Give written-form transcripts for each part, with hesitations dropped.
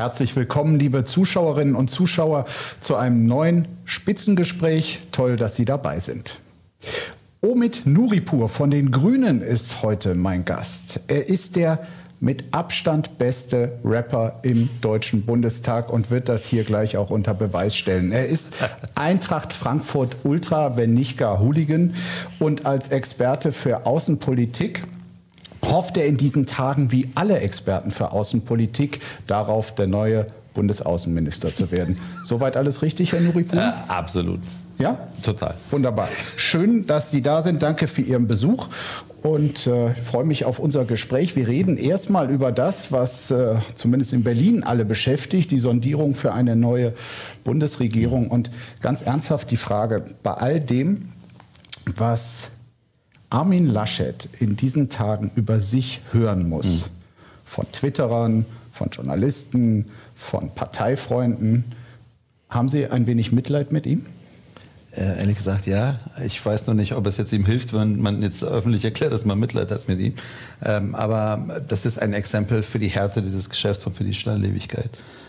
Herzlich willkommen, liebe Zuschauerinnen und Zuschauer, zu einem neuen Spitzengespräch. Toll, dass Sie dabei sind. Omid Nuripur von den Grünen ist heute mein Gast. Er ist der mit Abstand beste Rapper im Deutschen Bundestag und wird das hier gleich auch unter Beweis stellen. Er ist Eintracht Frankfurt Ultra, wenn nicht gar Hooligan, und als Experte für Außenpolitik hofft er in diesen Tagen, wie alle Experten für Außenpolitik, darauf, der neue Bundesaußenminister zu werden. Soweit alles richtig, Herr Nuripur? Absolut. Ja? Total. Wunderbar. Schön, dass Sie da sind. Danke für Ihren Besuch und ich freue mich auf unser Gespräch. Wir reden erstmal über das, was zumindest in Berlin alle beschäftigt, die Sondierung für eine neue Bundesregierung. Und ganz ernsthaft die Frage, bei all dem, was Armin Laschet in diesen Tagen über sich hören muss, von Twitterern, von Journalisten, von Parteifreunden, haben Sie ein wenig Mitleid mit ihm? Ehrlich gesagt, ja. Ich weiß noch nicht, ob es jetzt ihm hilft, wenn man jetzt öffentlich erklärt, dass man Mitleid hat mit ihm. Aber das ist ein Exempel für die Härte dieses Geschäfts und für die Schnelllebigkeit.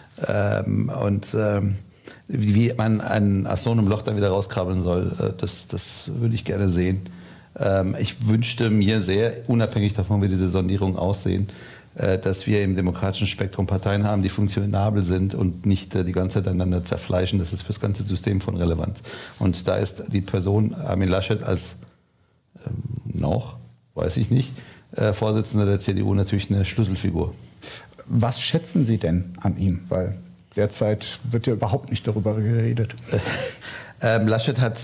Wie man aus so einem Loch dann wieder rauskrabbeln soll, das würde ich gerne sehen. Ich wünschte mir sehr, unabhängig davon, wie diese Sondierungen aussehen, dass wir im demokratischen Spektrum Parteien haben, die funktionabel sind und nicht die ganze Zeit einander zerfleischen. Das ist für das ganze System von Relevanz. Und da ist die Person Armin Laschet als weiß ich nicht, Vorsitzender der CDU natürlich eine Schlüsselfigur. Was schätzen Sie denn an ihm? Weil derzeit wird ja überhaupt nicht darüber geredet. Laschet hat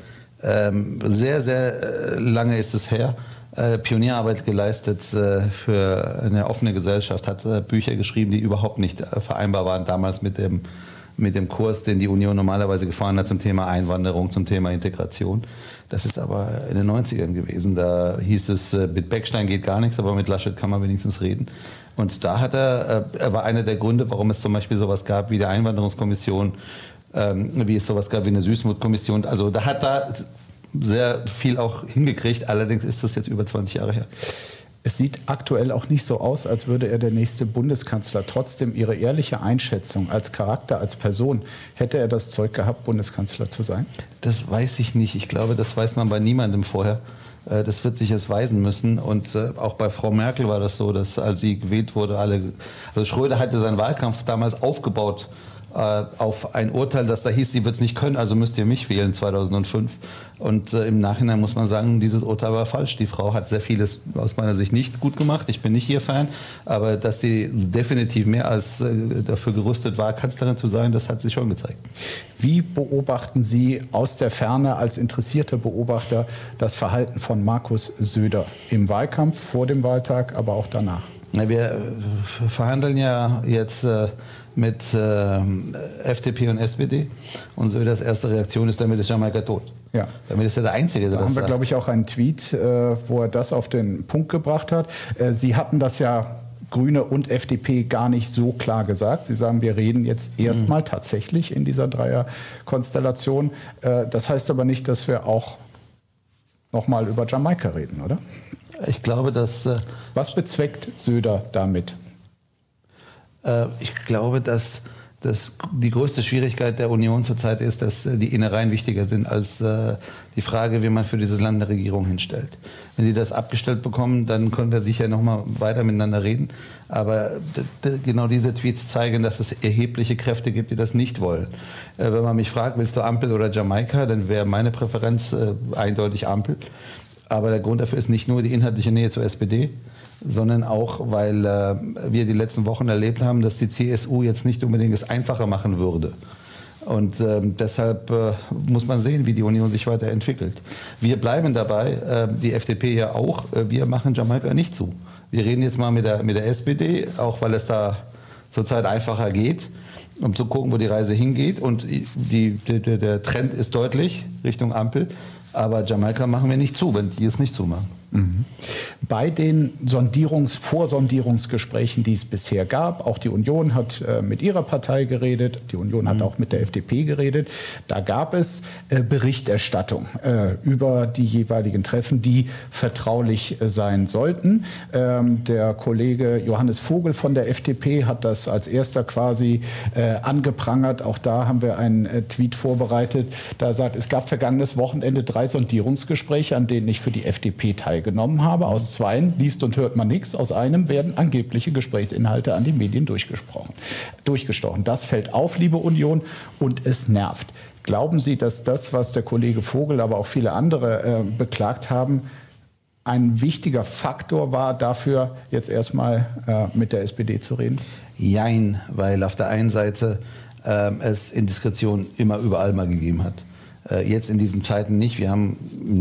sehr, sehr lange ist es her, Pionierarbeit geleistet für eine offene Gesellschaft, hat Bücher geschrieben, die überhaupt nicht vereinbar waren damals mit dem Kurs, den die Union normalerweise gefahren hat zum Thema Einwanderung, zum Thema Integration. Das ist aber in den 90ern gewesen. Da hieß es, mit Beckstein geht gar nichts, aber mit Laschet kann man wenigstens reden. Und da hat er war einer der Gründe, warum es zum Beispiel sowas gab wie die Einwanderungskommission, wie es sowas gab wie eine Süßmutkommission. Also da hat er sehr viel auch hingekriegt. Allerdings ist das jetzt über 20 Jahre her. Es sieht aktuell auch nicht so aus, als würde er der nächste Bundeskanzler. Trotzdem Ihre ehrliche Einschätzung als Charakter, als Person, hätte er das Zeug gehabt, Bundeskanzler zu sein? Das weiß ich nicht. Ich glaube, das weiß man bei niemandem vorher. Das wird sich erst weisen müssen. Und auch bei Frau Merkel war das so, dass als sie gewählt wurde, also Schröder hatte seinen Wahlkampf damals aufgebaut auf ein Urteil, das da hieß, sie wird es nicht können, also müsst ihr mich wählen 2005. Und im Nachhinein muss man sagen, dieses Urteil war falsch. Die Frau hat sehr vieles aus meiner Sicht nicht gut gemacht. Ich bin nicht ihr Fan, aber dass sie definitiv mehr als dafür gerüstet war, Kanzlerin zu sein, das hat sie schon gezeigt. Wie beobachten Sie aus der Ferne als interessierter Beobachter das Verhalten von Markus Söder im Wahlkampf, vor dem Wahltag, aber auch danach? Wir verhandeln ja jetzt mit FDP und SPD und Söders erste Reaktion ist, damit ist Jamaika tot. Ja. Damit ist er der Einzige, der da das haben wir, sagt. glaube ich, auch einen Tweet, wo er das auf den Punkt gebracht hat. Sie hatten das ja, Grüne und FDP, gar nicht so klar gesagt. Sie sagen, wir reden jetzt erstmal tatsächlich in dieser Dreierkonstellation. Das heißt aber nicht, dass wir auch nochmal über Jamaika reden, oder? Ich glaube, dass... Was bezweckt Söder damit? Ich glaube, dass die größte Schwierigkeit der Union zurzeit ist, dass die Innereien wichtiger sind als die Frage, wie man für dieses Land eine Regierung hinstellt. Wenn die das abgestellt bekommen, dann können wir sicher noch mal weiter miteinander reden. Aber genau diese Tweets zeigen, dass es erhebliche Kräfte gibt, die das nicht wollen. Wenn man mich fragt, willst du Ampel oder Jamaika, dann wäre meine Präferenz eindeutig Ampel. Aber der Grund dafür ist nicht nur die inhaltliche Nähe zur SPD, sondern auch, weil wir die letzten Wochen erlebt haben, dass die CSU jetzt nicht unbedingt es einfacher machen würde. Und deshalb muss man sehen, wie die Union sich weiterentwickelt. Wir bleiben dabei, die FDP ja auch, wir machen Jamaika nicht zu. Wir reden jetzt mal mit der SPD, auch weil es da zurzeit einfacher geht, um zu gucken, wo die Reise hingeht. Und der Trend ist deutlich Richtung Ampel. Aber Jamaika machen wir nicht zu, wenn die es nicht zumachen. Bei den Vorsondierungsgesprächen, die es bisher gab, auch die Union hat mit ihrer Partei geredet, die Union hat auch mit der FDP geredet, da gab es Berichterstattung über die jeweiligen Treffen, die vertraulich sein sollten. Der Kollege Johannes Vogel von der FDP hat das als erster quasi angeprangert. Auch da haben wir einen Tweet vorbereitet. Da sagt, es gab vergangenes Wochenende 3 Sondierungsgespräche, an denen ich für die FDP teilgenommen habe. Aus 2 liest und hört man nichts. Aus einem werden angebliche Gesprächsinhalte an die Medien durchgestochen. Das fällt auf, liebe Union, und es nervt. Glauben Sie, dass das, was der Kollege Vogel, aber auch viele andere beklagt haben, ein wichtiger Faktor war dafür, jetzt erstmal mit der SPD zu reden? Jein, weil auf der einen Seite es Indiskretion immer überall mal gegeben hat. Jetzt in diesen Zeiten nicht. Wir haben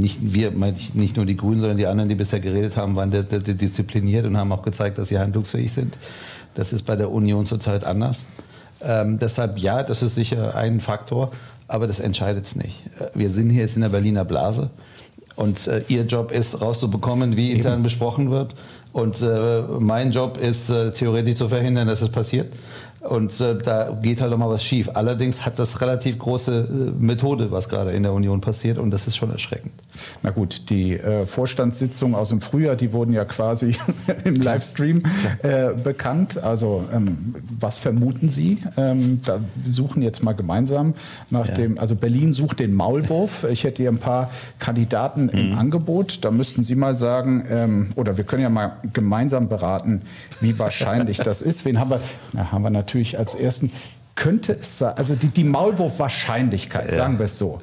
nicht nur die Grünen, sondern die anderen, die bisher geredet haben, waren diszipliniert und haben auch gezeigt, dass sie handlungsfähig sind. Das ist bei der Union zurzeit anders. Deshalb ja, das ist sicher ein Faktor, aber das entscheidet es nicht. Wir sind hier jetzt in der Berliner Blase und Ihr Job ist rauszubekommen, wie intern besprochen wird. Und mein Job ist theoretisch zu verhindern, dass es passiert. Und da geht halt auch mal was schief. Allerdings hat das relativ große Methode, was gerade in der Union passiert, und das ist schon erschreckend. Na gut, die Vorstandssitzungen aus dem Frühjahr, die wurden ja quasi im Livestream bekannt. Also was vermuten Sie? Da suchen jetzt mal gemeinsam nach dem, also Berlin sucht den Maulwurf. Ich hätte hier ein paar Kandidaten im Angebot. Da müssten Sie mal sagen, oder wir können ja mal gemeinsam beraten, wie wahrscheinlich das ist. Wen haben wir? Na, haben wir natürlich als ersten, könnte es sein, also die Maulwurf-Wahrscheinlichkeit, sagen wir es so.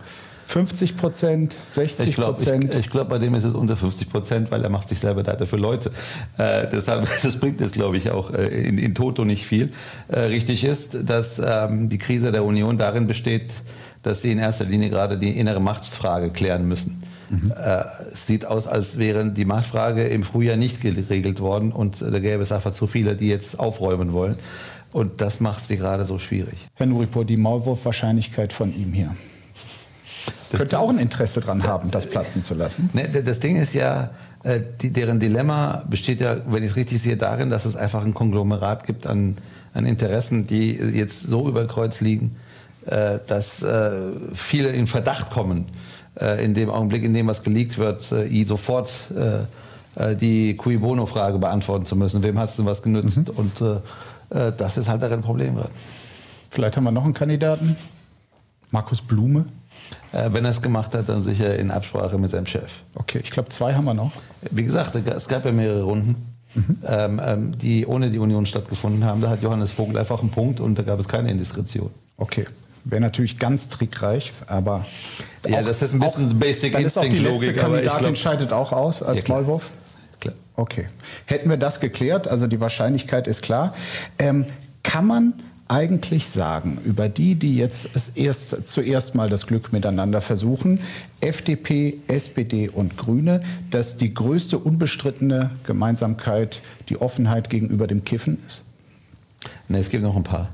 50%, 60%? Ich glaube, bei dem ist es unter 50%, weil er macht sich selber dafür Leute. Deshalb, das bringt jetzt, glaube ich, auch in Toto nicht viel. Richtig ist, dass die Krise der Union darin besteht, dass sie in erster Linie gerade die innere Machtfrage klären müssen. Es sieht aus, als wäre die Machtfrage im Frühjahr nicht geregelt worden und da gäbe es einfach zu viele, die jetzt aufräumen wollen. Und das macht sie gerade so schwierig. Herr Nuripur, die Maulwurf-Wahrscheinlichkeit von ihm hier. Könnte auch ein Interesse daran haben, das platzen zu lassen. Ne, das Ding ist ja, deren Dilemma besteht ja, wenn ich es richtig sehe, darin, dass es einfach ein Konglomerat gibt an Interessen, die jetzt so über Kreuz liegen, dass viele in Verdacht kommen, in dem Augenblick, in dem was geleakt wird, sofort die Cui Bono-Frage beantworten zu müssen. Wem hat es denn was genützt? Und das ist halt ein Problem gerade. Vielleicht haben wir noch einen Kandidaten. Markus Blume. Wenn er es gemacht hat, dann sicher in Absprache mit seinem Chef. Okay, ich glaube 2 haben wir noch. Wie gesagt, es gab ja mehrere Runden, die ohne die Union stattgefunden haben. Da hat Johannes Vogel einfach einen Punkt und da gab es keine Indiskretion. Okay. Wäre natürlich ganz trickreich, aber ja, das ist ein bisschen Basic Instinct-Logik. Der Kandidat scheidet auch aus als Maulwurf? Klar. Okay. Hätten wir das geklärt, also die Wahrscheinlichkeit ist klar. Kann man eigentlich sagen, über die jetzt zuerst mal das Glück miteinander versuchen, FDP, SPD und Grüne, dass die größte unbestrittene Gemeinsamkeit die Offenheit gegenüber dem Kiffen ist? Ne, es gibt noch ein paar.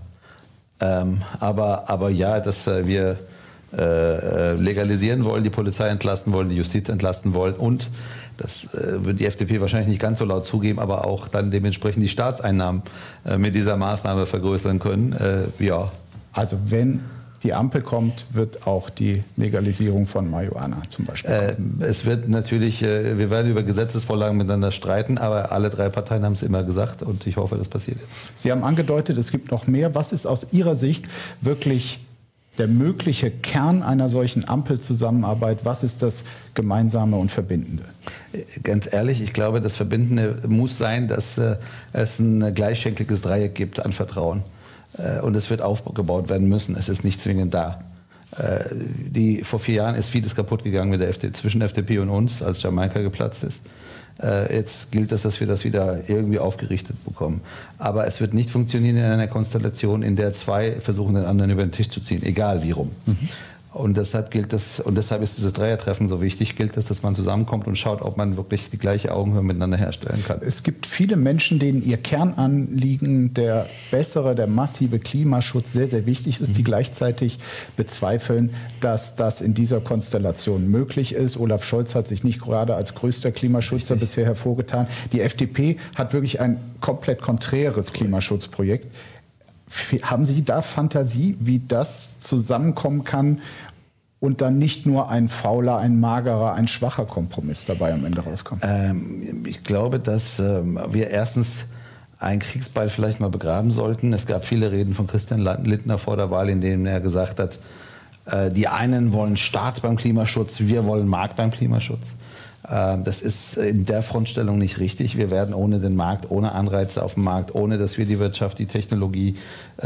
Aber ja, dass wir legalisieren wollen, die Polizei entlasten wollen, die Justiz entlasten wollen und das wird die FDP wahrscheinlich nicht ganz so laut zugeben, aber auch dann dementsprechend die Staatseinnahmen mit dieser Maßnahme vergrößern können. Ja. Also wenn die Ampel kommt, wird auch die Legalisierung von Marihuana zum Beispiel kommen. Es wird natürlich, wir werden über Gesetzesvorlagen miteinander streiten, aber alle 3 Parteien haben es immer gesagt und ich hoffe, das passiert jetzt. Sie haben angedeutet, es gibt noch mehr. Was ist aus Ihrer Sicht wirklich der mögliche Kern einer solchen Ampelzusammenarbeit? Was ist das Gemeinsame und Verbindende? Ganz ehrlich, ich glaube, das Verbindende muss sein, dass es ein gleichschenkliges Dreieck gibt an Vertrauen. Und es wird aufgebaut werden müssen. Es ist nicht zwingend da. Vor 4 Jahren ist vieles kaputt gegangen mit der zwischen FDP und uns, als Jamaika geplatzt ist. Jetzt gilt es, dass wir das wieder irgendwie aufgerichtet bekommen. Aber es wird nicht funktionieren in einer Konstellation, in der 2 versuchen, den anderen über den Tisch zu ziehen, egal wie rum. Und deshalb ist dieses Dreiertreffen so wichtig, gilt es, dass man zusammenkommt und schaut, ob man wirklich die gleiche Augenhöhe miteinander herstellen kann. Es gibt viele Menschen, denen ihr Kernanliegen, der massive Klimaschutz sehr, sehr wichtig ist, die gleichzeitig bezweifeln, dass das in dieser Konstellation möglich ist. Olaf Scholz hat sich nicht gerade als größter Klimaschützer bisher hervorgetan. Die FDP hat wirklich ein komplett konträres Klimaschutzprojekt. Haben Sie da Fantasie, wie das zusammenkommen kann und dann nicht nur ein fauler, ein magerer, ein schwacher Kompromiss dabei am Ende rauskommt? Ich glaube, dass wir erstens einen Kriegsbeil vielleicht mal begraben sollten. Es gab viele Reden von Christian Lindner vor der Wahl, in denen er gesagt hat, die einen wollen Staat beim Klimaschutz, wir wollen Markt beim Klimaschutz. Das ist in der Frontstellung nicht richtig. Wir werden ohne den Markt, ohne Anreize auf dem Markt, ohne dass wir die Wirtschaft, die Technologie,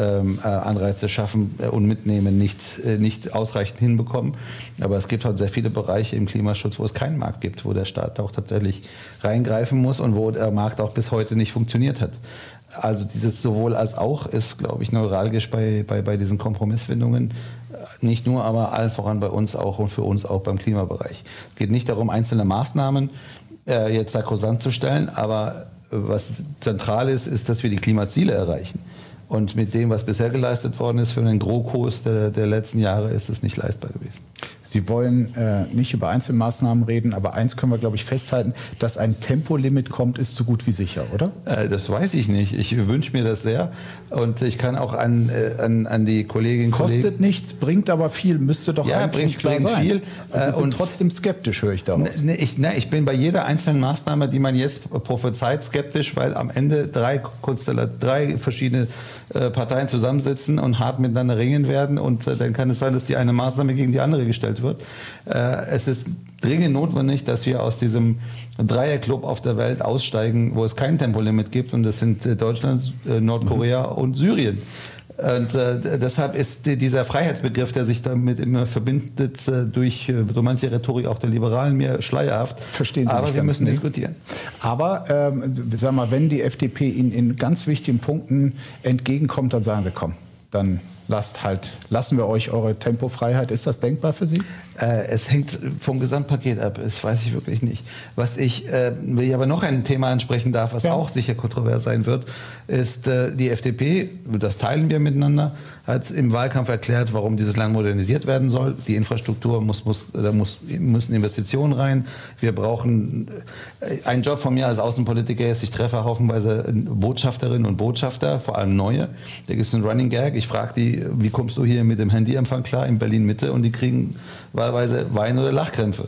Anreize schaffen und mitnehmen, nicht ausreichend hinbekommen. Aber es gibt halt sehr viele Bereiche im Klimaschutz, wo es keinen Markt gibt, wo der Staat auch tatsächlich reingreifen muss und wo der Markt auch bis heute nicht funktioniert hat. Also dieses sowohl als auch ist, glaube ich, neuralgisch bei diesen Kompromissfindungen. Nicht nur, aber allen voran bei uns auch und für uns auch beim Klimabereich. Es geht nicht darum, einzelne Maßnahmen jetzt sakrosankt zu stellen, aber was zentral ist, ist, dass wir die Klimaziele erreichen. Und mit dem, was bisher geleistet worden ist für den GroKos der letzten Jahre, ist es nicht leistbar gewesen. Sie wollen nicht über Einzelmaßnahmen reden, aber eins können wir, glaube ich, festhalten, dass ein Tempolimit kommt, ist so gut wie sicher, oder? Das weiß ich nicht. Ich wünsche mir das sehr. Und ich kann auch an die Kolleginnen und Kollegen... Kostet nichts, bringt aber viel, müsste doch eigentlich klar sein. Viel. Also Sie sind trotzdem skeptisch, höre ich daraus. Ich bin bei jeder einzelnen Maßnahme, die man jetzt prophezeit, skeptisch, weil am Ende drei verschiedene Parteien zusammensitzen und hart miteinander ringen werden und dann kann es sein, dass die eine Maßnahme gegen die andere gestellt wird. Es ist dringend notwendig, dass wir aus diesem Dreierclub auf der Welt aussteigen, wo es kein Tempolimit gibt und das sind Deutschland, Nordkorea und Syrien. Und deshalb ist dieser Freiheitsbegriff, der sich damit immer verbindet, durch so manche Rhetorik auch der Liberalen, mir schleierhaft. Verstehen Sie aber wir müssen diskutieren. Aber sag mal, wenn die FDP Ihnen in ganz wichtigen Punkten entgegenkommt, dann sagen Sie, komm, dann lassen wir euch eure Tempofreiheit. Ist das denkbar für Sie? Es hängt vom Gesamtpaket ab, das weiß ich wirklich nicht. Was ich aber noch ein Thema ansprechen darf, was auch sicher kontrovers sein wird, ist die FDP, das teilen wir miteinander, hat im Wahlkampf erklärt, warum dieses Land modernisiert werden soll. Die Infrastruktur müssen Investitionen rein. Wir brauchen einen Job von mir als Außenpolitiker ist, ich treffe haufenweise Botschafterinnen und Botschafter, vor allem neue. Da gibt es einen Running Gag. Ich frage die, wie kommst du hier mit dem Handyempfang klar in Berlin-Mitte? Und die kriegen wahlweise Wein- oder Lachkrämpfe.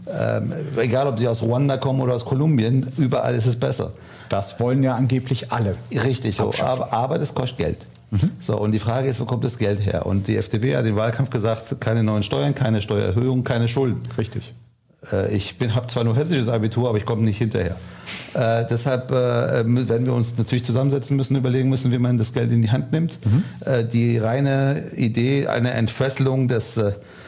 Egal, ob sie aus Ruanda kommen oder aus Kolumbien, überall ist es besser. Das wollen ja angeblich alle. Richtig, aber das kostet Geld. So, und die Frage ist, wo kommt das Geld her? Und die FDP hat im Wahlkampf gesagt, keine neuen Steuern, keine Steuererhöhung, keine Schulden. Richtig. Ich habe zwar nur hessisches Abitur, aber ich komme nicht hinterher. Deshalb werden wir uns natürlich zusammensetzen müssen, überlegen müssen, wie man das Geld in die Hand nimmt. Die reine Idee einer Entfesselung des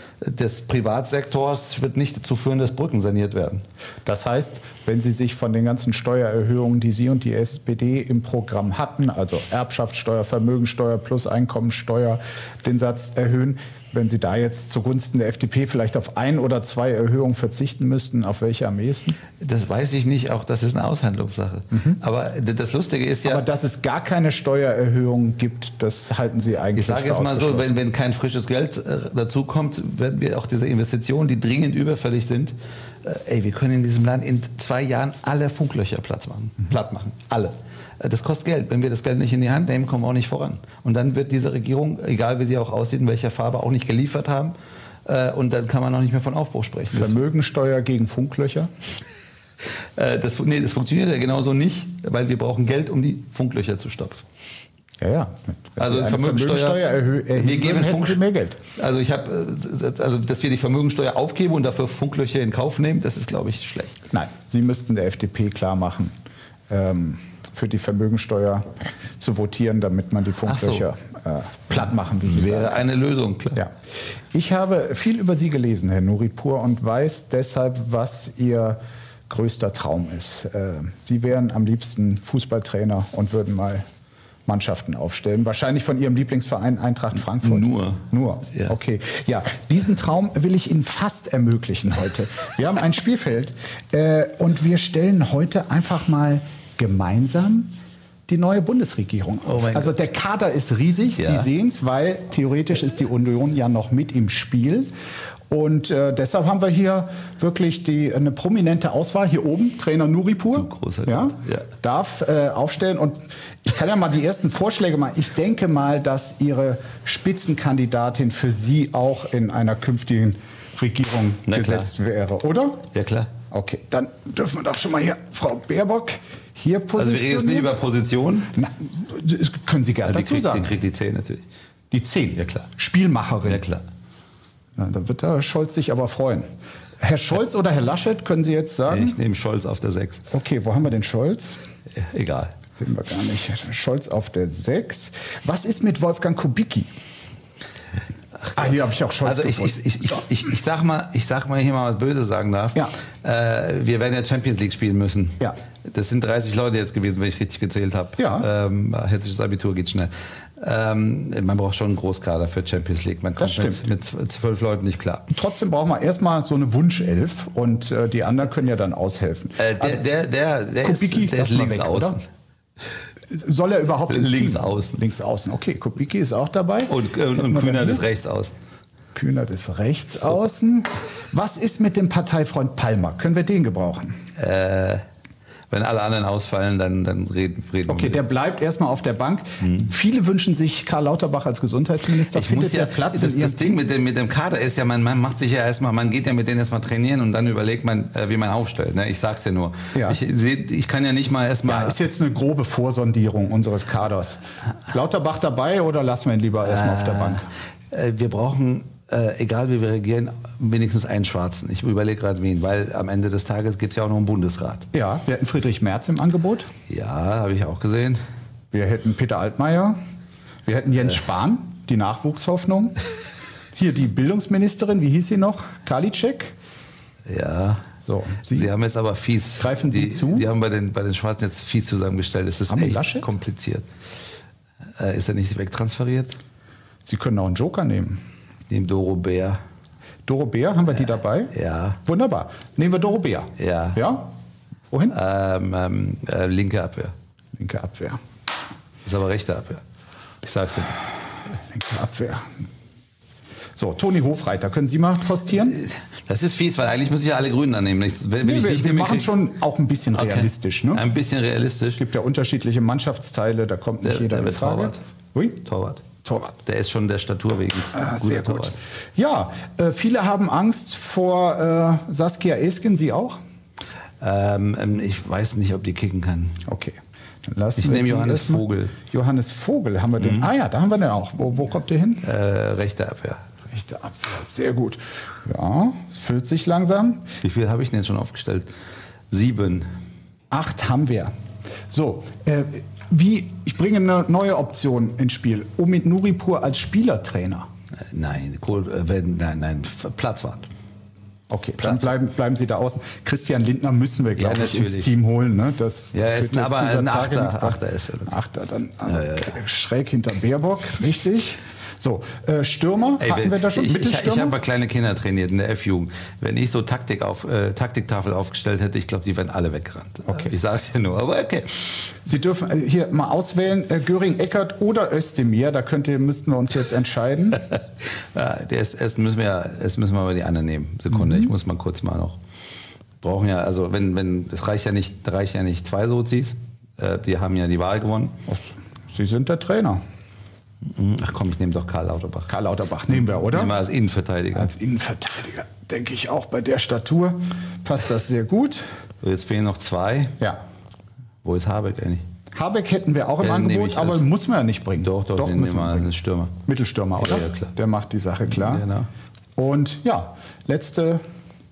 Privatsektors wird nicht dazu führen, dass Brücken saniert werden. Das heißt, wenn Sie sich von den ganzen Steuererhöhungen, die Sie und die SPD im Programm hatten, also Erbschaftssteuer, Vermögensteuer plus Einkommensteuer, den Satz erhöhen, wenn Sie da jetzt zugunsten der FDP vielleicht auf 1 oder 2 Erhöhungen verzichten müssten, auf welche am ehesten? Das weiß ich nicht, auch das ist eine Aushandlungssache. Aber das Lustige ist ja... Aber dass es gar keine Steuererhöhung gibt, das halten Sie eigentlich für ausgeschlossen. Ich sage jetzt mal so, wenn kein frisches Geld dazukommt, werden wir auch diese Investitionen, die dringend überfällig sind, wir können in diesem Land in 2 Jahren alle Funklöcher platt machen. Alle. Das kostet Geld. Wenn wir das Geld nicht in die Hand nehmen, kommen wir auch nicht voran. Und dann wird diese Regierung, egal wie sie auch aussieht, in welcher Farbe, auch nicht geliefert haben. Und dann kann man auch nicht mehr von Aufbruch sprechen. Vermögensteuer gegen Funklöcher? Das funktioniert ja genauso nicht, weil wir brauchen Geld, um die Funklöcher zu stopfen. Ja. Also Vermögensteuer erhöhen, wir geben Sie mehr Geld. Also dass wir die Vermögensteuer aufgeben und dafür Funklöcher in Kauf nehmen, das ist, glaube ich, schlecht. Nein, Sie müssten der FDP klar machen, für die Vermögensteuer zu votieren, damit man die Funklöcher platt machen, wie Sie sagen. Wäre eine Lösung, klar. Ja. Ich habe viel über Sie gelesen, Herr Nouripur, und weiß deshalb, was Ihr größter Traum ist. Sie wären am liebsten Fußballtrainer und würden mal Mannschaften aufstellen. Wahrscheinlich von Ihrem Lieblingsverein Eintracht Frankfurt. Nur? Ja. Okay. Ja, diesen Traum will ich Ihnen fast ermöglichen heute. Wir haben ein Spielfeld und wir stellen heute einfach mal gemeinsam die neue Bundesregierung auf. Also der Kader ist riesig, Ja. Sie sehen es, weil theoretisch ist die Union ja noch mit im Spiel. Und deshalb haben wir hier wirklich eine prominente Auswahl. Hier oben Trainer Nuripur, darf aufstellen. Und ich kann ja mal die ersten Vorschläge machen. Ich denke mal, dass Ihre Spitzenkandidatin für Sie auch in einer künftigen Regierung gesetzt wäre, oder? Ja, klar. Okay, dann dürfen wir doch schon mal hier Frau Baerbock hier positionieren. Also wir reden jetzt nicht über Position. Na, das können Sie gerne dazu sagen. Die kriegt die 10 natürlich. Die 10? Ja, klar. Spielmacherin. Ja, klar. Na, da wird der Scholz sich aber freuen. Herr Scholz oder Herr Laschet, können Sie jetzt sagen? Ich nehme Scholz auf der 6. Okay, wo haben wir den Scholz? Ja, egal. Sehen wir gar nicht. Scholz auf der 6. Was ist mit Wolfgang Kubicki? Hier habe ich auch Scholz Also ich sag mal hier mal was Böses sagen darf. Ja. Wir werden ja Champions League spielen müssen. Ja. Das sind 30 Leute jetzt gewesen, wenn ich richtig gezählt habe. Ja. Hessisches Abitur geht schnell. Man braucht schon einen Großkader für Champions League. Man kommt mit 12 Leuten nicht klar. Trotzdem brauchen wir erstmal so eine Wunschelf und die anderen können ja dann aushelfen. Der Kubicki, ist links weg, außen. oder? Soll er überhaupt links außen? Links außen, okay. Kubicki ist auch dabei. Und Kühnert ist rechts außen. Kühnert ist rechts außen. Was ist mit dem Parteifreund Palmer? Können wir den gebrauchen? Wenn alle anderen ausfallen, dann reden wir. Okay, der bleibt erstmal auf der Bank. Viele wünschen sich Karl Lauterbach als Gesundheitsminister. Findet der Platz das Ding mit dem Kader ist ja, man macht sich ja erstmal, man geht ja mit denen erstmal trainieren und dann überlegt man, wie man aufstellt. Ne? Ich sag's ja nur. Ja. Ich kann ja nicht mal erstmal. Ja, ist jetzt eine grobe Vorsondierung unseres Kaders. Lauterbach dabei oder lassen wir ihn lieber erstmal auf der Bank? Wir brauchen, egal wie wir regieren, wenigstens einen Schwarzen. Ich überlege gerade wen, weil am Ende des Tages gibt es ja auch noch einen Bundesrat. Ja, wir hätten Friedrich Merz im Angebot. Ja, habe ich auch gesehen. Wir hätten Peter Altmaier. Wir hätten Jens Spahn, die Nachwuchshoffnung. Hier die Bildungsministerin, wie hieß sie noch? Karliczek. Ja. So, Sie haben jetzt aber fies. Greifen Sie zu? Die haben bei den Schwarzen jetzt fies zusammengestellt. Es ist echt Laschet? kompliziert. Ist er nicht wegtransferiert? Sie können auch einen Joker nehmen. Nehmen Doro Bär. Doro Bär, haben wir die dabei? Ja. Wunderbar. Nehmen wir Doro Bär. Ja. Ja? Wohin? Linke Abwehr. Linke Abwehr. Ist aber rechte Abwehr. Ich sag's Ihnen. Linke Abwehr. So, Toni Hofreiter, können Sie mal postieren? Das ist fies, weil eigentlich muss ich ja alle Grünen annehmen. Wir machen schon auch ein bisschen realistisch. Ne? Ein bisschen realistisch. Es gibt ja unterschiedliche Mannschaftsteile, da kommt nicht jeder in Frage. Torwart. Der ist schon der Statur wegen. Sehr gut. Torwart. Ja, viele haben Angst vor Saskia Esken, Sie auch? Ich weiß nicht, ob die kicken kann. Okay. Dann ich nehme Johannes Vogel. Johannes Vogel haben wir den. Ah ja, da haben wir den auch. Wo kommt der hin? Rechte Abwehr. Rechte Abwehr, sehr gut. Ja, es füllt sich langsam. Wie viel habe ich denn jetzt schon aufgestellt? 7. 8 haben wir. So, ich bringe eine neue Option ins Spiel. Omid Nuripur als Spielertrainer. Nein, Platzwart. Okay, dann bleiben Sie da außen. Christian Lindner müssen wir, glaube ich, ins Team holen. Ne? Das ist aber ein Achter ist er. Achter, dann schräg hinter Baerbock, richtig. So, Stürmer, hatten wir da schon? Ich habe mal kleine Kinder trainiert in der F-Jugend. Wenn ich so Taktiktafel aufgestellt hätte, ich glaube, die wären alle weggerannt. Okay. Ich sage es ja nur, aber okay. Sie dürfen hier mal auswählen, Göring, Eckert oder Özdemir. Da müssten wir uns jetzt entscheiden. Erst müssen wir mal die anderen nehmen. Sekunde, ich muss mal kurz mal noch. Brauchen ja, also es reicht ja nicht 2 Sozis. Die haben ja die Wahl gewonnen. Sie sind der Trainer. Ach komm, ich nehme doch Karl Lauterbach. Karl Lauterbach nehmen wir, oder? Nehmen wir als Innenverteidiger. Als Innenverteidiger, denke ich auch. Bei der Statur passt das sehr gut. So, jetzt fehlen noch 2. Ja. Wo ist Habeck eigentlich? Habeck hätten wir auch im Angebot, aber muss man ja nicht bringen. Doch, den nehmen wir einen Stürmer. Mittelstürmer, oder? Ja, klar. Der macht die Sache klar. Ja, genau. Und ja, letzte...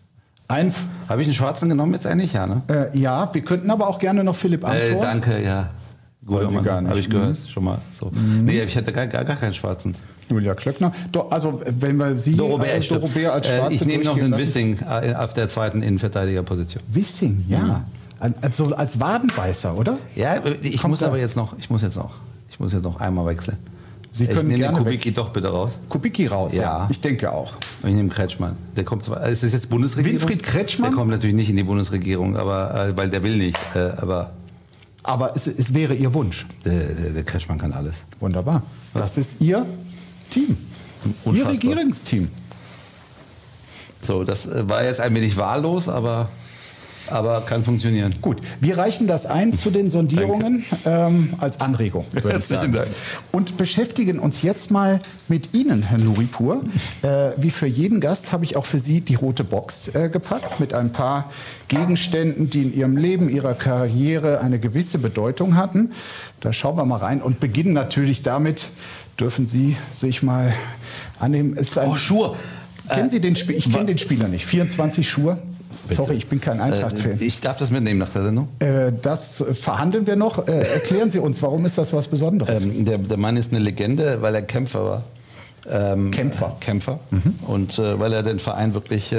Habe ich einen Schwarzen genommen jetzt eigentlich? Ja, ne? Ja, wir könnten aber auch gerne noch Philipp Amthor. Danke, ja. Wollen Sie gar nicht. Habe ich gehört, schon mal. So. Nee, ich hätte gar keinen Schwarzen. Julia Klöckner. Also, wenn wir Sie Doro Bär als Schwarze ich nehme noch einen Wissing auf der zweiten Innenverteidigerposition. Wissing, ja. Also als Wadenbeißer, oder? Ja, ich muss jetzt noch. Ich muss jetzt noch einmal wechseln. Sie können ich nehme gerne den Kubicki doch bitte raus. Kubicki raus, ja. Ich denke auch. Ich nehme Kretschmann. Der kommt zwar, ist das jetzt Bundesregierung? Winfried Kretschmann? Der kommt natürlich nicht in die Bundesregierung, aber weil der will nicht. Aber es wäre Ihr Wunsch. Der Kretschmann kann alles. Wunderbar. Das ist Ihr Team. Unfassbar. Ihr Regierungsteam. So, das war jetzt ein wenig wahllos, aber kann funktionieren. Gut, wir reichen das ein zu den Sondierungen als Anregung, würde ich sagen. Dank. Und beschäftigen uns jetzt mal mit Ihnen, Herr Nuripur. Wie für jeden Gast habe ich auch für Sie die rote Box gepackt mit ein paar Gegenständen, die in Ihrem Leben, Ihrer Karriere eine gewisse Bedeutung hatten. Da schauen wir mal rein und beginnen natürlich damit, dürfen Sie sich mal annehmen. Schuhe. Kennen Sie den Spieler? Ich kenne den Spieler nicht. 24 Schuhe. Bitte. Sorry, ich bin kein Eintracht-Fan. Ich darf das mitnehmen nach der Sendung? Das verhandeln wir noch. Erklären Sie uns, warum ist das was Besonderes? Der Mann ist eine Legende, weil er Kämpfer war. Kämpfer. Mhm. Und weil er den Verein wirklich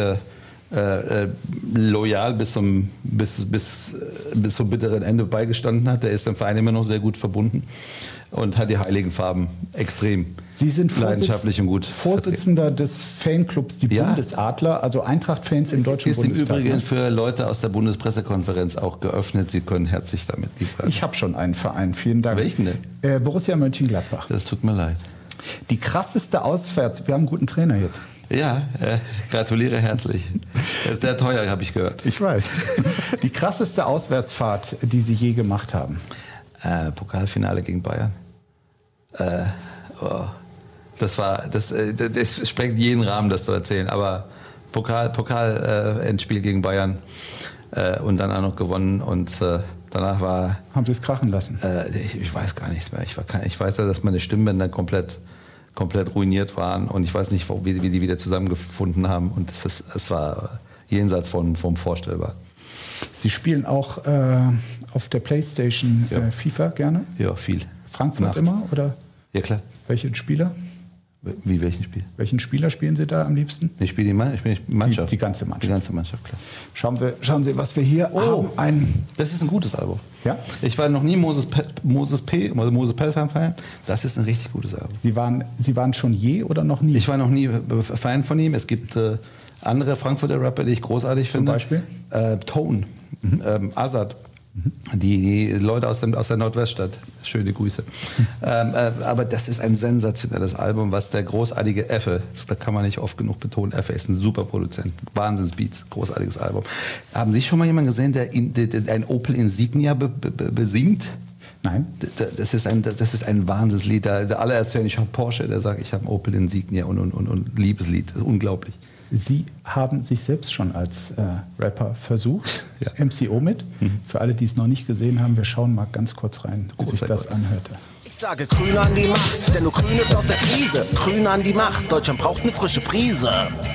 loyal bis zum bitteren Ende beigestanden hat. Der ist dem Verein immer noch sehr gut verbunden und hat die heiligen Farben extrem Sie sind leidenschaftlich und gut Vorsitzender des Fanclubs Die Bundesadler, also Eintracht-Fans im Deutschen Bundestag. Ist im Übrigen für Leute aus der Bundespressekonferenz auch geöffnet. Sie können herzlich damit liefern. Ich habe schon einen Verein, vielen Dank. Welchen denn? Borussia Mönchengladbach. Das tut mir leid. Die krasseste Auswärts... Wir haben einen guten Trainer jetzt. Ja, gratuliere herzlich. Das ist sehr teuer, habe ich gehört. Ich weiß. Die krasseste Auswärtsfahrt, die Sie je gemacht haben? Pokalfinale gegen Bayern. Das sprengt jeden Rahmen, das zu erzählen. Aber Endspiel gegen Bayern und dann auch noch gewonnen und danach war... Haben Sie es krachen lassen? Ich weiß gar nichts mehr. Ich weiß ja, dass meine Stimmbänder komplett ruiniert waren und ich weiß nicht, wie die wieder zusammengefunden haben und es war jenseits vom Vorstellbar. Sie spielen auch auf der Playstation FIFA gerne? Ja, viel. Frankfurt immer, oder? Ja, klar. Welchen Spieler? Wie, welchen Spiel? Welchen Spieler spielen Sie da am liebsten? Ich spiele die Mannschaft. Die ganze Mannschaft. Die ganze Mannschaft, klar. Schauen Sie, was wir hier haben. Das ist ein gutes Album. Ja? Ich war noch nie Mose Pelham-Fan. Das ist ein richtig gutes Album. Sie waren schon je oder noch nie? Ich war noch nie Fan von ihm. Es gibt andere Frankfurter Rapper, die ich großartig finde. Zum Beispiel? Tone, Azad. Die Leute aus der Nordweststadt. Schöne Grüße. Aber das ist ein sensationelles Album, was der großartige Effe, da kann man nicht oft genug betonen, Effe ist ein super Produzent, Wahnsinnsbeats, großartiges Album. Haben Sie schon mal jemanden gesehen, der ein Opel Insignia besingt? Nein. Das ist ein Wahnsinnslied. Alle erzählen, ich habe Porsche, der sagt, ich habe ein Opel Insignia und Liebeslied. Das ist unglaublich. Sie haben sich selbst schon als Rapper versucht, Ja. MC Omid. Für alle, die es noch nicht gesehen haben, wir schauen mal ganz kurz rein, wie sich das anhörte. Ich sage Grün an die Macht, denn nur Grün ist aus der Krise. Grün an die Macht, Deutschland braucht eine frische Prise.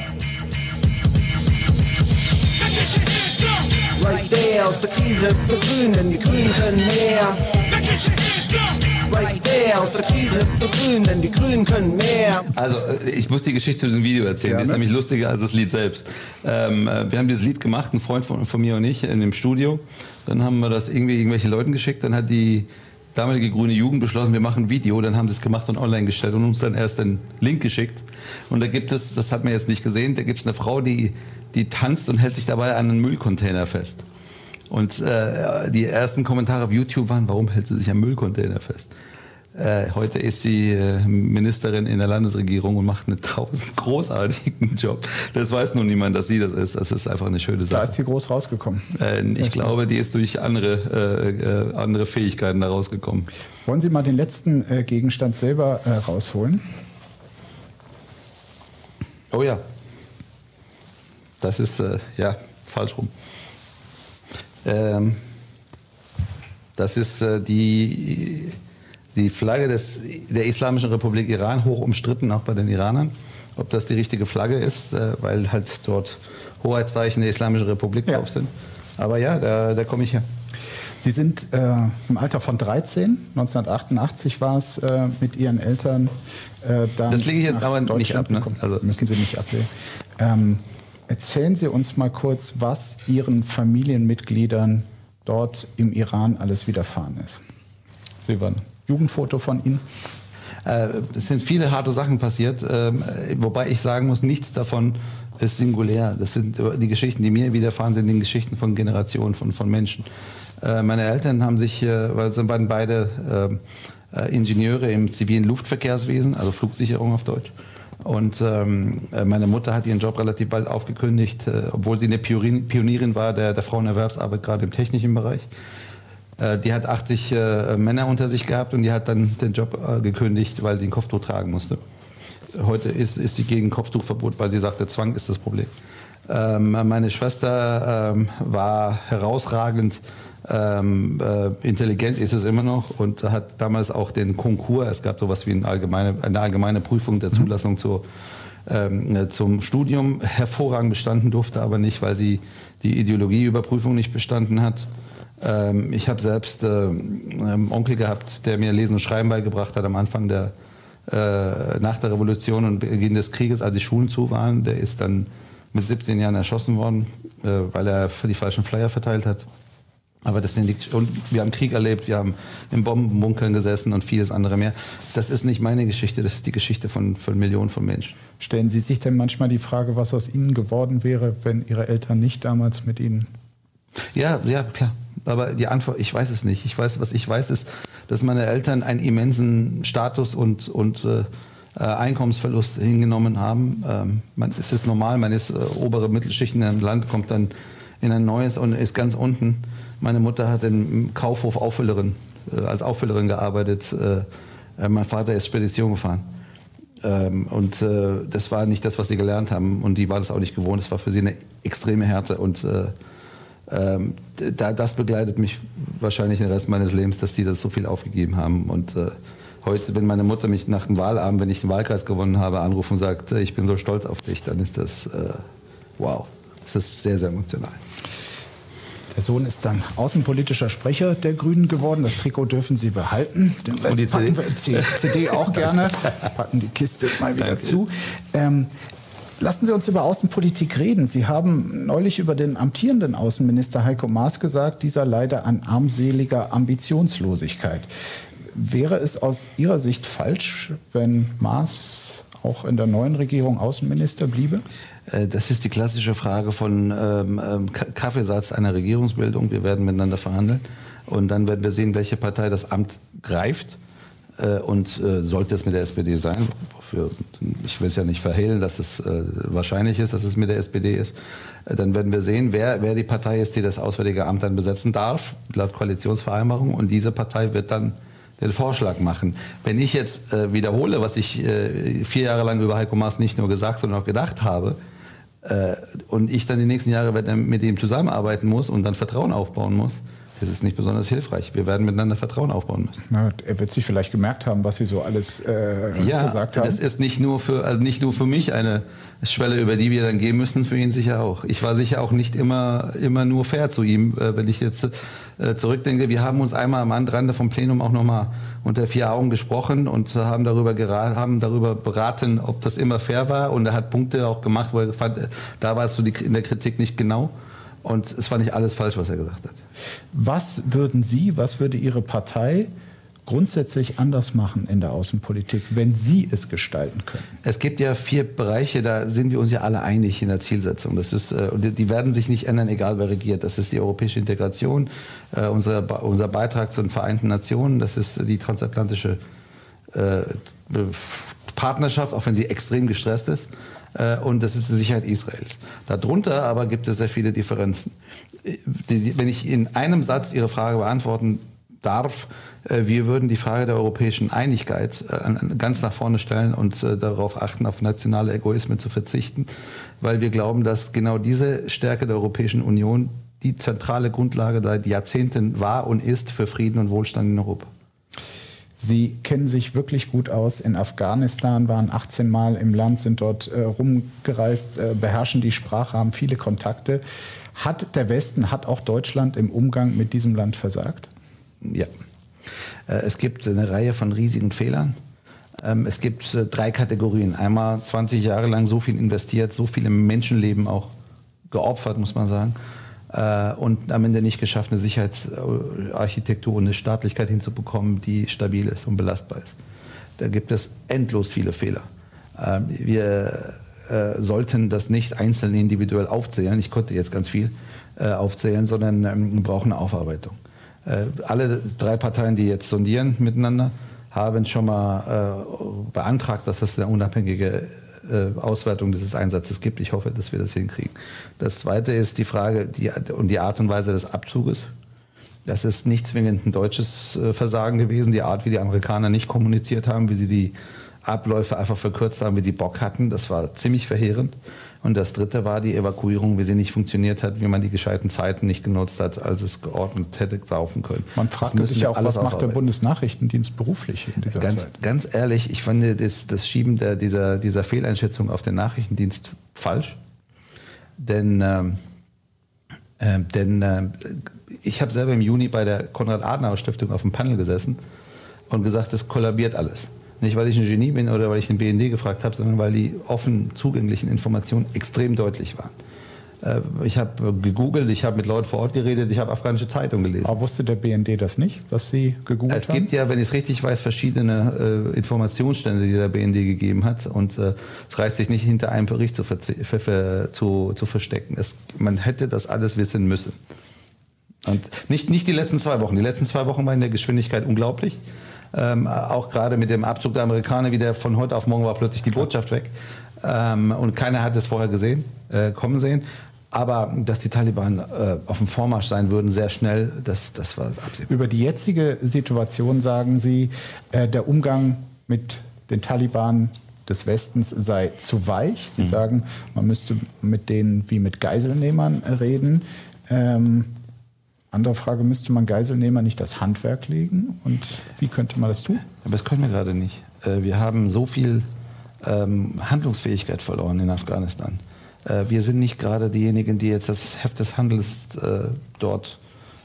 Right there aus der Krise, für Grün, denn die Grünen können mehr. Right there aus der Krise, für Grün, denn die Grünen können mehr. Also ich muss die Geschichte zu diesem Video erzählen, die ist nämlich lustiger als das Lied selbst. Wir haben dieses Lied gemacht, ein Freund von mir und ich, in dem Studio. Dann haben wir das irgendwelchen Leuten geschickt, dann hat die damalige Grüne Jugend beschlossen, wir machen ein Video, dann haben sie es gemacht und online gestellt und uns dann erst den Link geschickt. Und da gibt es, das hat man jetzt nicht gesehen, da gibt es eine Frau, die tanzt und hält sich dabei an einen Müllcontainer fest. Und die ersten Kommentare auf YouTube waren, warum hält sie sich am Müllcontainer fest? Heute ist sie Ministerin in der Landesregierung und macht einen großartigen Job. Das weiß nur niemand, dass sie das ist. Das ist einfach eine schöne Sache. Da ist sie groß rausgekommen. Ich glaube, die ist durch andere Fähigkeiten da rausgekommen. Wollen Sie mal den letzten Gegenstand selber rausholen? Oh ja. Das ist, falsch rum. Das ist die Flagge der Islamischen Republik Iran, hoch umstritten, auch bei den Iranern. Ob das die richtige Flagge ist, weil halt dort Hoheitszeichen der Islamischen Republik drauf sind. Aber ja, da komme ich her. Sie sind im Alter von 13, 1988 war es, mit Ihren Eltern dann das lege ich jetzt aber nicht ab, ne? Also müssen Sie nicht ablegen. Erzählen Sie uns mal kurz, was Ihren Familienmitgliedern dort im Iran alles widerfahren ist. Silvan. Jugendfoto von Ihnen? Es sind viele harte Sachen passiert, wobei ich sagen muss, nichts davon ist singulär. Das sind die Geschichten, die mir widerfahren sind, die Geschichten von Generationen von Menschen. Meine Eltern haben sich, weil sie waren beide Ingenieure im zivilen Luftverkehrswesen, also Flugsicherung auf Deutsch. Und meine Mutter hat ihren Job relativ bald aufgekündigt, obwohl sie eine Pionierin war der Frauenerwerbsarbeit, gerade im technischen Bereich. Die hat 80 Männer unter sich gehabt und die hat dann den Job gekündigt, weil sie ein Kopftuch tragen musste. Heute ist sie gegen Kopftuchverbot, weil sie sagte, Zwang ist das Problem. Meine Schwester war herausragend intelligent, ist es immer noch, und hat damals auch den Konkurs, es gab sowas wie eine allgemeine Prüfung der Zulassung zum Studium, hervorragend bestanden, durfte aber nicht, weil sie die Ideologieüberprüfung nicht bestanden hat. Ich habe selbst einen Onkel gehabt, der mir Lesen und Schreiben beigebracht hat am Anfang nach der Revolution und Beginn des Krieges, als die Schulen zu waren. Der ist dann mit 17 Jahren erschossen worden, weil er für die falschen Flyer verteilt hat. Aber das sind und wir haben Krieg erlebt, wir haben in Bombenbunkern gesessen und vieles andere mehr. Das ist nicht meine Geschichte, das ist die Geschichte von Millionen von Menschen. Stellen Sie sich denn manchmal die Frage, was aus Ihnen geworden wäre, wenn Ihre Eltern nicht damals mit Ihnen... Ja, klar. Aber die Antwort, ich weiß es nicht. Was ich weiß, ist, dass meine Eltern einen immensen Status und Einkommensverlust hingenommen haben. Es ist normal, man ist obere Mittelschicht in einem Land, kommt dann in ein neues und ist ganz unten. Meine Mutter hat im Kaufhof als Auffüllerin gearbeitet. Mein Vater ist Spedition gefahren. Und das war nicht das, was sie gelernt haben. Und die war das auch nicht gewohnt. Das war für sie eine extreme Härte. Und das begleitet mich wahrscheinlich den Rest meines Lebens, dass die das so viel aufgegeben haben. Und heute, wenn meine Mutter mich nach dem Wahlabend, wenn ich den Wahlkreis gewonnen habe, anruft und sagt, ich bin so stolz auf dich, dann ist das wow. Das ist sehr, sehr emotional. Der Sohn ist dann außenpolitischer Sprecher der Grünen geworden. Das Trikot dürfen Sie behalten. Den Rest und die packen wir, CD auch gerne. Packen die Kiste mal wieder zu. Lassen Sie uns über Außenpolitik reden. Sie haben neulich über den amtierenden Außenminister Heiko Maas gesagt, dieser leide an armseliger Ambitionslosigkeit. Wäre es aus Ihrer Sicht falsch, wenn Maas auch in der neuen Regierung Außenminister bliebe? Das ist die klassische Frage von Kaffeesatz einer Regierungsbildung. Wir werden miteinander verhandeln und dann werden wir sehen, welche Partei das Amt greift. Und sollte es mit der SPD sein, ich will es ja nicht verhehlen, dass es wahrscheinlich ist, dass es mit der SPD ist, dann werden wir sehen, wer die Partei ist, die das Auswärtige Amt dann besetzen darf, laut Koalitionsvereinbarung. Und diese Partei wird dann den Vorschlag machen. Wenn ich jetzt wiederhole, was ich 4 Jahre lang über Heiko Maas nicht nur gesagt, sondern auch gedacht habe, und ich dann die nächsten Jahre mit ihm zusammenarbeiten muss und dann Vertrauen aufbauen muss, das ist nicht besonders hilfreich. Wir werden miteinander Vertrauen aufbauen müssen. Na, er wird sich vielleicht gemerkt haben, was Sie so alles gesagt haben. Das ist nicht nur für mich eine Schwelle, über die wir dann gehen müssen, für ihn sicher auch. Ich war sicher auch nicht immer nur fair zu ihm. Wenn ich jetzt zurückdenke, wir haben uns einmal am Rande vom Plenum auch nochmal unter 4 Augen gesprochen und haben darüber beraten, ob das immer fair war. Und er hat Punkte auch gemacht, wo er fand, da war es so in der Kritik nicht genau. Und es war nicht alles falsch, was er gesagt hat. Was würde Ihre Partei grundsätzlich anders machen in der Außenpolitik, wenn Sie es gestalten können? Es gibt ja 4 Bereiche, da sind wir uns ja alle einig in der Zielsetzung. Das ist, die werden sich nicht ändern, egal wer regiert. Das ist die europäische Integration, unser Beitrag zu den Vereinten Nationen, das ist die transatlantische Partnerschaft, auch wenn sie extrem gestresst ist. Und das ist die Sicherheit Israels. Darunter aber gibt es sehr viele Differenzen. Wenn ich in einem Satz Ihre Frage beantworten darf, wir würden die Frage der europäischen Einigkeit ganz nach vorne stellen und darauf achten, auf nationale Egoismen zu verzichten, weil wir glauben, dass genau diese Stärke der Europäischen Union die zentrale Grundlage seit Jahrzehnten war und ist für Frieden und Wohlstand in Europa. Sie kennen sich wirklich gut aus in Afghanistan, waren 18 Mal im Land, sind dort rumgereist, beherrschen die Sprache, haben viele Kontakte. Hat der Westen, hat auch Deutschland im Umgang mit diesem Land versagt? Ja. Es gibt eine Reihe von riesigen Fehlern. Es gibt 3 Kategorien. Einmal 20 Jahre lang so viel investiert, so viele Menschenleben auch geopfert, muss man sagen. und am Ende nicht geschafft, eine Sicherheitsarchitektur und eine Staatlichkeit hinzubekommen, die stabil ist und belastbar ist. Da gibt es endlos viele Fehler. Wir sollten das nicht einzeln individuell aufzählen. Ich konnte jetzt ganz viel aufzählen, sondern wir brauchen eine Aufarbeitung. Alle 3 Parteien, die jetzt sondieren miteinander, haben schon mal beantragt, dass es eine unabhängige Auswertung dieses Einsatzes gibt. Ich hoffe, dass wir das hinkriegen. Das Zweite ist die Frage und die Art und Weise des Abzuges. Das ist nicht zwingend ein deutsches Versagen gewesen. Die Art, wie die Amerikaner nicht kommuniziert haben, wie sie die Abläufe einfach verkürzt haben, wie die Bock hatten, das war ziemlich verheerend. Und das Dritte war die Evakuierung, wie sie nicht funktioniert hat, wie man die gescheiten Zeiten nicht genutzt hat, als es geordnet hätte saufen können. Man fragte sich auch, was macht der Bundesnachrichtendienst beruflich in dieser Zeit? Ganz ehrlich, ich fand das Schieben dieser Fehleinschätzung auf den Nachrichtendienst falsch. Denn ich habe selber im Juni bei der Konrad-Adenauer-Stiftung auf dem Panel gesessen und gesagt, es kollabiert alles. Nicht, weil ich ein Genie bin oder weil ich den BND gefragt habe, sondern weil die offen zugänglichen Informationen extrem deutlich waren. Ich habe gegoogelt, ich habe mit Leuten vor Ort geredet, ich habe afghanische Zeitungen gelesen. Aber wusste der BND das nicht, was Sie gegoogelt haben? Es gibt ja, wenn ich es richtig weiß, verschiedene Informationsstände, die der BND gegeben hat. Und es reicht sich nicht, hinter einem Bericht zu verstecken. Man hätte das alles wissen müssen. Und nicht die letzten 2 Wochen. Die letzten 2 Wochen waren in der Geschwindigkeit unglaublich. Auch gerade mit dem Abzug der Amerikaner, wie der von heute auf morgen war plötzlich die Botschaft weg. Und keiner hat es vorher kommen sehen. Aber dass die Taliban auf dem Vormarsch sein würden, sehr schnell, das war absehbar. Über die jetzige Situation sagen Sie, der Umgang mit den Taliban des Westens sei zu weich. Sie sagen, man müsste mit denen wie mit Geiselnehmern reden. Andere Frage, müsste man Geiselnehmer nicht das Handwerk legen? Und wie könnte man das tun? Aber das können wir gerade nicht. Wir haben so viel Handlungsfähigkeit verloren in Afghanistan. Wir sind nicht gerade diejenigen, die jetzt das Heft des Handels dort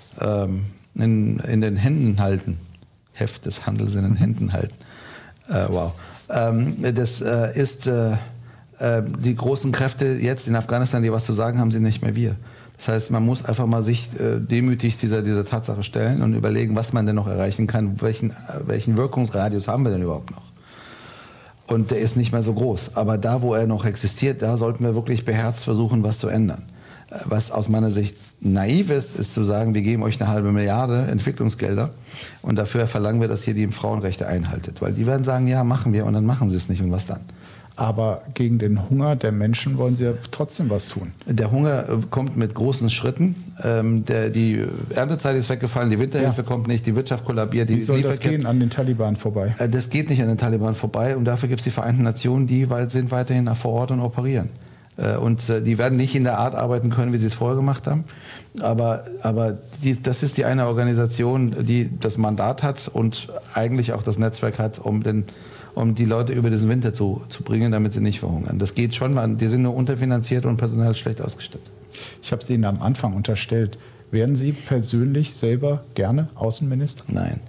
in den Händen halten. Heft des Handels in den Händen halten. Wow. Das ist die großen Kräfte jetzt in Afghanistan, die was zu sagen haben, sind nicht mehr wir. Das heißt, man muss einfach mal sich demütig dieser Tatsache stellen und überlegen, was man denn noch erreichen kann, welchen Wirkungsradius haben wir denn überhaupt noch. Und der ist nicht mehr so groß. Aber da, wo er noch existiert, da sollten wir wirklich beherzt versuchen, was zu ändern. Was aus meiner Sicht naiv ist zu sagen, wir geben euch 1,5 Milliarde Entwicklungsgelder und dafür verlangen wir, dass ihr die Frauenrechte einhaltet. Weil die werden sagen, ja, machen wir, und dann machen sie es nicht, und was dann? Aber gegen den Hunger der Menschen wollen Sie ja trotzdem was tun. Der Hunger kommt mit großen Schritten. Die Erntezeit ist weggefallen, die Winterhilfe kommt nicht, die Wirtschaft kollabiert. Wie soll das gehen an den Taliban vorbei? Das geht nicht an den Taliban vorbei, und dafür gibt es die Vereinten Nationen, die sind weiterhin vor Ort und operieren. Und die werden nicht in der Art arbeiten können, wie sie es vorher gemacht haben. Aber das ist die eine Organisation, die das Mandat hat und eigentlich auch das Netzwerk hat, um die Leute über diesen Winter zu bringen, damit sie nicht verhungern. Das geht schon, die sind nur unterfinanziert und personell schlecht ausgestattet. Ich habe es Ihnen am Anfang unterstellt. Wären Sie persönlich selber gerne Außenminister? Nein.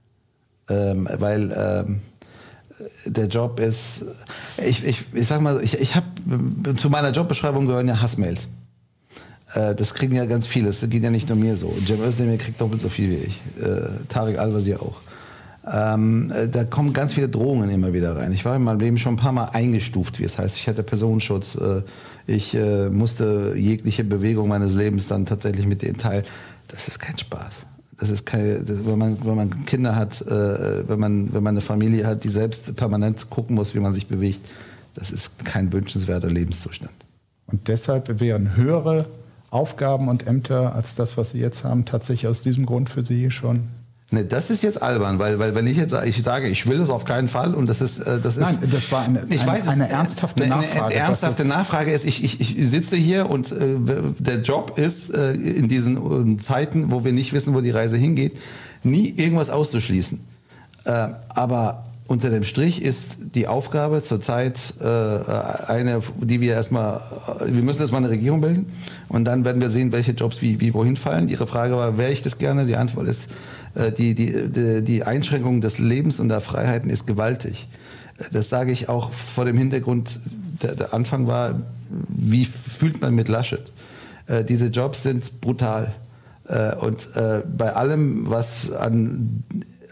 Weil der Job ist, ich sag mal, ich habe, zu meiner Jobbeschreibung gehören ja Hassmails. Das kriegen ja ganz viele, das geht ja nicht nur mir so. Cem Özdemir kriegt doppelt so viel wie ich. Tarek Al-Wazir auch. Da kommen ganz viele Drohungen immer wieder rein. Ich war in meinem Leben schon ein paar Mal eingestuft, wie es heißt. Ich hatte Personenschutz. Ich musste jegliche Bewegung meines Lebens dann tatsächlich mit denen teilen. Das ist kein Spaß. Wenn man Kinder hat, wenn man eine Familie hat, die selbst permanent gucken muss, wie man sich bewegt, das ist kein wünschenswerter Lebenszustand. Und deshalb wären höhere Aufgaben und Ämter als das, was Sie jetzt haben, tatsächlich aus diesem Grund für Sie schon? Ne, das ist jetzt albern, weil wenn ich sage, ich will das auf keinen Fall, und das ist Nein, das war eine ernsthafte Nachfrage. Eine ernsthafte Nachfrage ist, ich sitze hier und der Job ist in diesen Zeiten, wo wir nicht wissen, wo die Reise hingeht, nie irgendwas auszuschließen. Aber unter dem Strich ist die Aufgabe zurzeit eine, die wir müssen erstmal eine Regierung bilden, und dann werden wir sehen, welche Jobs wie wohin fallen. Ihre Frage war, wäre ich das gerne? Die Antwort ist, die Einschränkung des Lebens und der Freiheiten ist gewaltig. Das sage ich auch vor dem Hintergrund, der Anfang war, wie fühlt man mit Laschet? Diese Jobs sind brutal. Und bei allem, was an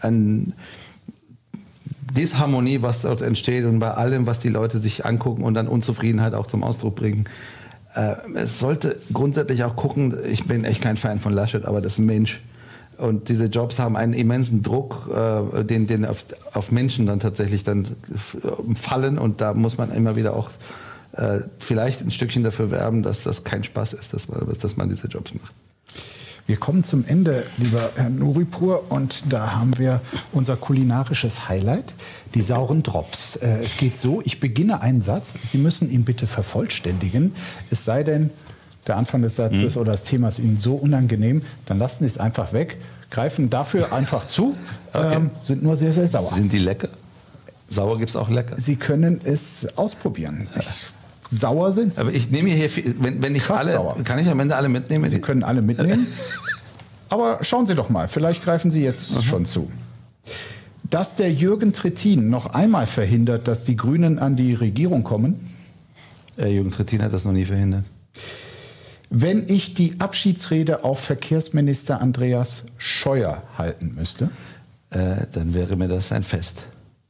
Disharmonie, was dort entsteht und bei allem, was die Leute sich angucken und dann Unzufriedenheit auch zum Ausdruck bringen, es sollte grundsätzlich auch gucken, ich bin echt kein Fan von Laschet, aber das ist ein Mensch. Und diese Jobs haben einen immensen Druck, den auf Menschen dann tatsächlich dann fallen. Und da muss man immer wieder auch vielleicht ein Stückchen dafür werben, dass das kein Spaß ist, dass man diese Jobs macht. Wir kommen zum Ende, lieber Herr Nuripur, und da haben wir unser kulinarisches Highlight, die sauren Drops. Es geht so, ich beginne einen Satz, Sie müssen ihn bitte vervollständigen, es sei denn, der Anfang des Satzes oder das Thema ist Ihnen so unangenehm, dann lassen Sie es einfach weg, greifen dafür einfach zu, Okay. sind nur sehr, sehr sauer. Sind die lecker? Sauer gibt es auch lecker. Sie können es ausprobieren. Sauer sind sie. Aber ich nehme hier, wenn ich Krass alle, sauer. kann ich am Ende alle mitnehmen? Sie können alle mitnehmen. Aber schauen Sie doch mal, vielleicht greifen Sie jetzt schon zu. Dass der Jürgen Trittin noch einmal verhindert, dass die Grünen an die Regierung kommen? Jürgen Trittin hat das noch nie verhindert. Wenn ich die Abschiedsrede auf Verkehrsminister Andreas Scheuer halten müsste? Dann wäre mir das ein Fest.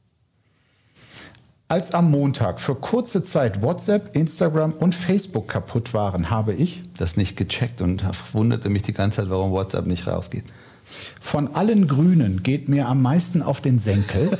Als am Montag für kurze Zeit WhatsApp, Instagram und Facebook kaputt waren, habe ich Das nicht gecheckt und wunderte mich die ganze Zeit, warum WhatsApp nicht rausgeht. von allen Grünen geht mir am meisten auf den Senkel.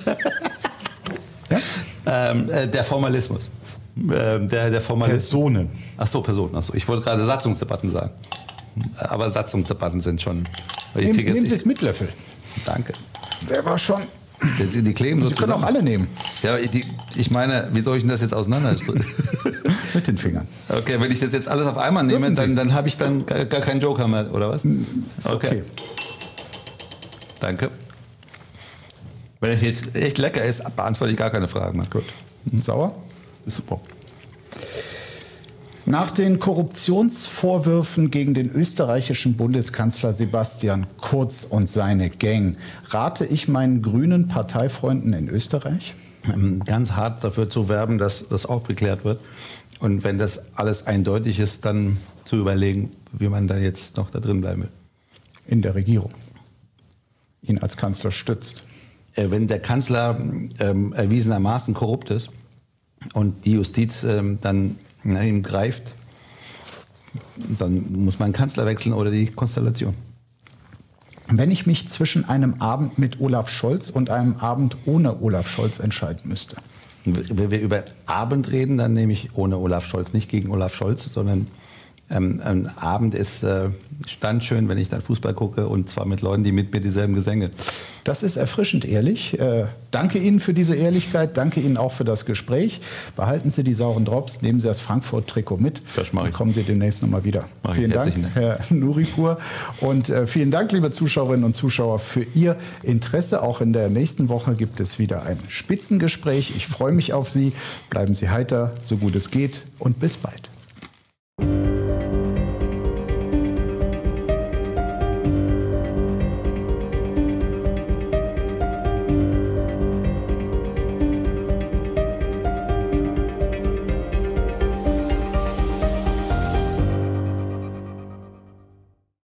Ja? Der Formalismus. Der Formalismus. Personen. Ach so, Personen. Ach so. Ich wollte gerade Satzungsdebatten sagen. Aber Satzungsdebatten sind schon. Nehmen Sie es mit Löffel. Danke. Der war schon. Die kleben so Sie können auch zusammen. alle nehmen. Ja, ich meine, wie soll ich denn das jetzt auseinander? Mit den Fingern. Okay, wenn ich das jetzt alles auf einmal nehme, dann habe ich dann gar keinen Joker mehr, oder was? Ist okay. Danke. Wenn es jetzt echt lecker ist, beantworte ich gar keine Fragen mehr. Gut. Sauer? Super. Nach den Korruptionsvorwürfen gegen den österreichischen Bundeskanzler Sebastian Kurz und seine Gang rate ich meinen grünen Parteifreunden in Österreich? Ganz hart dafür zu werben, dass das aufgeklärt wird. Und wenn das alles eindeutig ist, dann zu überlegen, wie man da jetzt noch da drin bleiben will. In der Regierung. Ihn als Kanzler stützt. Wenn der Kanzler erwiesenermaßen korrupt ist und die Justiz dann nach ihm greift, dann muss man den Kanzler wechseln oder die Konstellation. Wenn ich mich zwischen einem Abend mit Olaf Scholz und einem Abend ohne Olaf Scholz entscheiden müsste. Wenn wir über Abend reden, dann nehme ich ohne Olaf Scholz, nicht gegen Olaf Scholz, sondern ein Abend ist standschön, wenn ich dann Fußball gucke und zwar mit Leuten, die mit mir dieselben Gesänge. Das ist erfrischend ehrlich. Danke Ihnen für diese Ehrlichkeit. Danke Ihnen auch für das Gespräch. Behalten Sie die sauren Drops, nehmen Sie das Frankfurt-Trikot mit. Das mache ich. Und kommen Sie demnächst nochmal wieder. Mach Vielen ich. Dank, Herzlichen Herr Nuripur. Und vielen Dank, liebe Zuschauerinnen und Zuschauer, für Ihr Interesse. Auch in der nächsten Woche gibt es wieder ein Spitzengespräch. Ich freue mich auf Sie. Bleiben Sie heiter, so gut es geht. Und bis bald.